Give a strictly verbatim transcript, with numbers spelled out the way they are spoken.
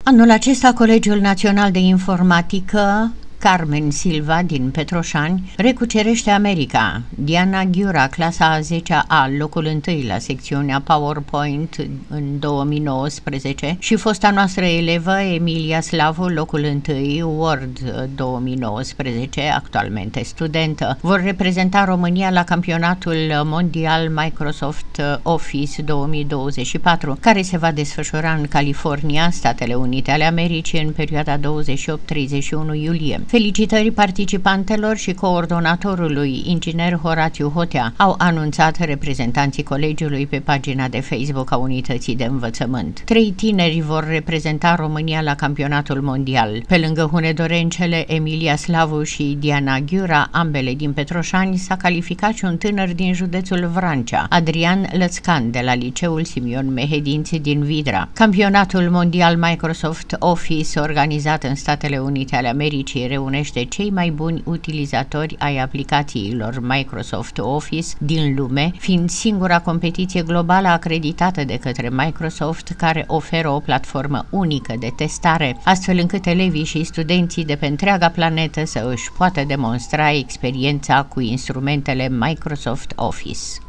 Anul acesta, Colegiul Național de Informatică Carmen Silva din Petroșani recucerește America. Diana Ghiura, clasa a zecea A, locul întâi la secțiunea PowerPoint în două mii nouăsprezece și fosta noastră elevă Emilia Slavu, locul întâi Word două mii nouăsprezece, actualmente studentă, vor reprezenta România la campionatul mondial Microsoft Office două mii douăzeci și patru, care se va desfășura în California, Statele Unite ale Americii, în perioada douăzeci și opt - treizeci și unu iulie. Felicitări participantelor și coordonatorului, inginer Horatiu Hotea, au anunțat reprezentanții colegiului pe pagina de Facebook a Unității de Învățământ. Trei tineri vor reprezenta România la campionatul mondial. Pe lângă hunedorencele Emilia Slavu și Diana Ghiura, ambele din Petroșani, s-a calificat și un tânăr din județul Vrancea, Adrian Lățcan, de la Liceul Simion Mehedinți din Vidra. Campionatul mondial Microsoft Office, organizat în Statele Unite ale Americii, reunește cei mai buni utilizatori ai aplicațiilor Microsoft Office din lume, fiind singura competiție globală acreditată de către Microsoft care oferă o platformă unică de testare, astfel încât elevii și studenții de pe întreaga planetă să își poată demonstra experiența cu instrumentele Microsoft Office.